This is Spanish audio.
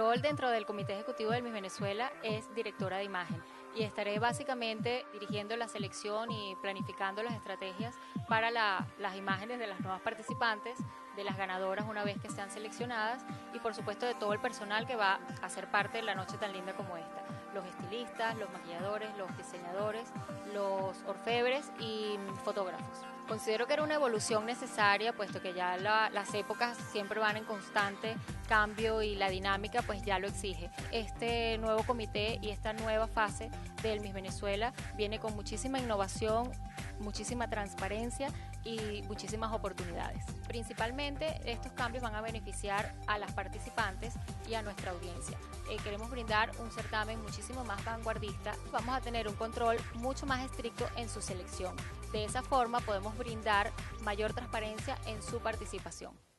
rol dentro del Comité Ejecutivo del Miss Venezuela es directora de imagen y estaré básicamente dirigiendo la selección y planificando las estrategias para las imágenes de las nuevas participantes, de las ganadoras una vez que sean seleccionadas y por supuesto de todo el personal que va a ser parte de la noche tan linda como esta. Los estilistas, los maquilladores, los diseñadores, los orfebres y fotógrafos. Considero que era una evolución necesaria, puesto que ya las épocas siempre van en constante cambio y la dinámica pues ya lo exige. Este nuevo comité y esta nueva fase del Miss Venezuela viene con muchísima innovación, muchísima transparencia y muchísimas oportunidades. Principalmente estos cambios van a beneficiar a las participantes y a nuestra audiencia. Queremos brindar un certamen muchísimo más vanguardista. Vamos a tener un control mucho más estricto en su selección. De esa forma podemos brindar mayor transparencia en su participación.